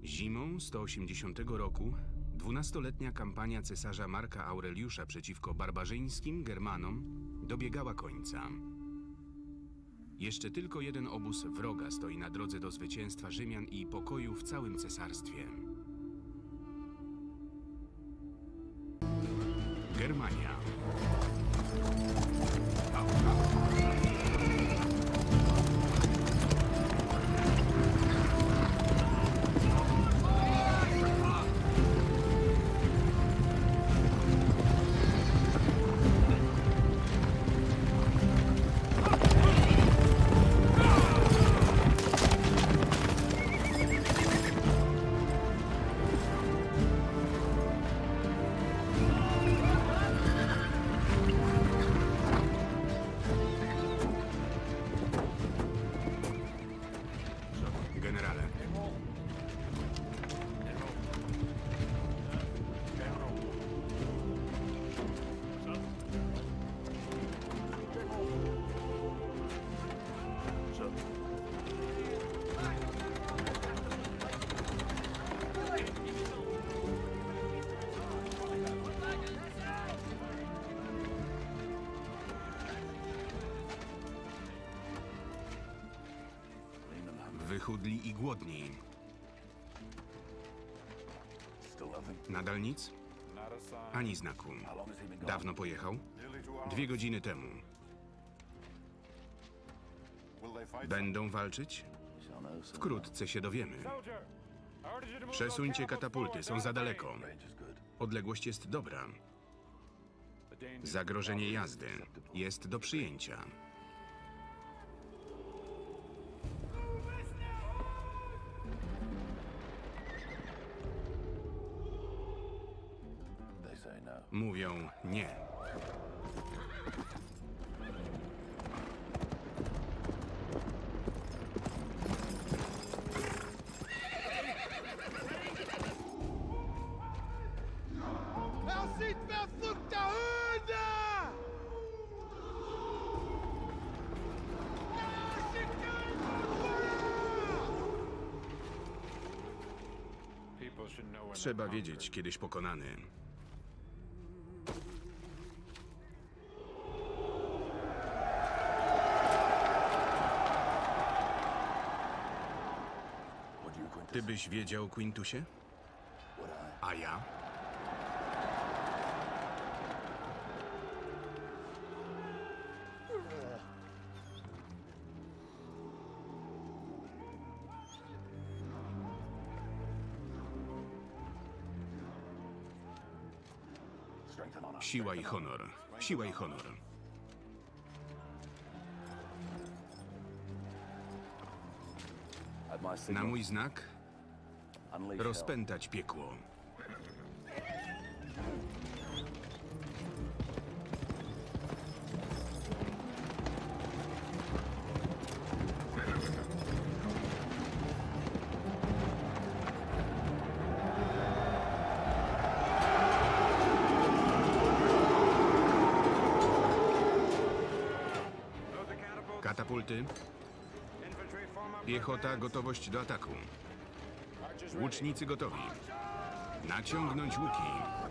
Zimą 180 roku 12-letnia kampania cesarza Marka Aureliusza przeciwko barbarzyńskim Germanom dobiegała końca. Jeszcze tylko jeden obóz wroga stoi na drodze do zwycięstwa Rzymian i pokoju w całym cesarstwie. Germania. Generale. Wychudli i głodni. Nadal nic? Ani znaku. Dawno pojechał? 2 godziny temu. Będą walczyć? Wkrótce się dowiemy. Przesuńcie katapulty, są za daleko. Odległość jest dobra. Zagrożenie jazdy jest do przyjęcia. Mówią nie. Trzeba wiedzieć, kiedyś pokonany. Ty byś wiedział, Quintusie? A ja? Siła i honor. Siła i honor. Na mój znak rozpętać piekło. Katapulty. Piechota, gotowość do ataku. Łucznicy gotowi. Naciągnąć łuki.